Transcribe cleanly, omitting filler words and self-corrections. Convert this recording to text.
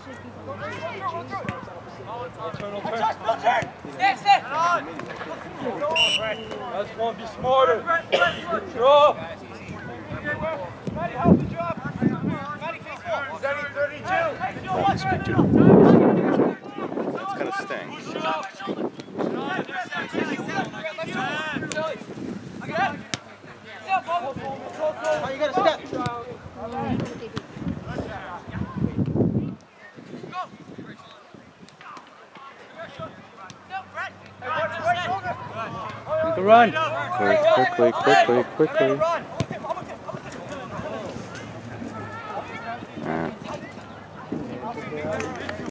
That's one, be smarter. Draw. Matty, help the drop. Matty, face ball. 32. That's gonna sting. You gotta step. Run. Quickly.